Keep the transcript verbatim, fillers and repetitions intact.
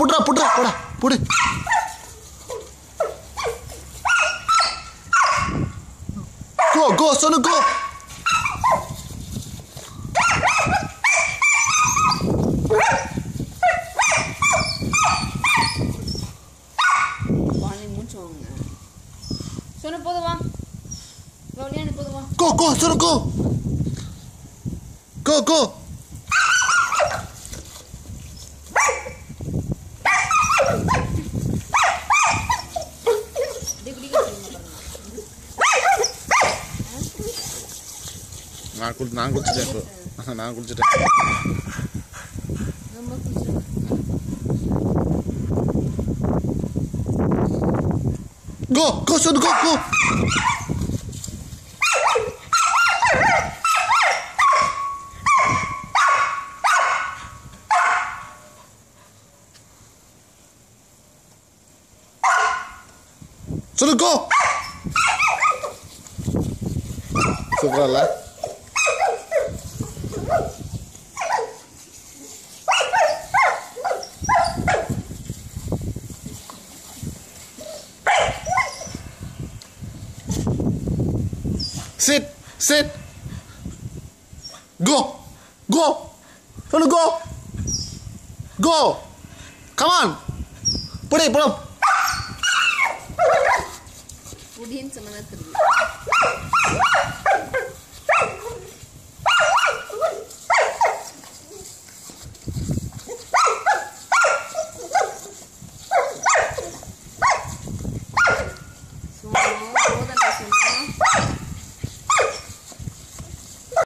புட்றா புட்றா போடா புடு. Go go Sonu go. Vani மூச்சு வாங்க. Sonu போடு வா. கௌலியானி போடு வா. Go go Sonu go. Go go. நான் குளி நான் குளிச்சிட்டேன் இப்போ நான் குளிச்சிட்டேன். Go go Sonu go go. Sonu go. Super lah. Sit, sit. Go, go. Sonu go. Go. Come on. Put it, put up. Pudin sama na terus.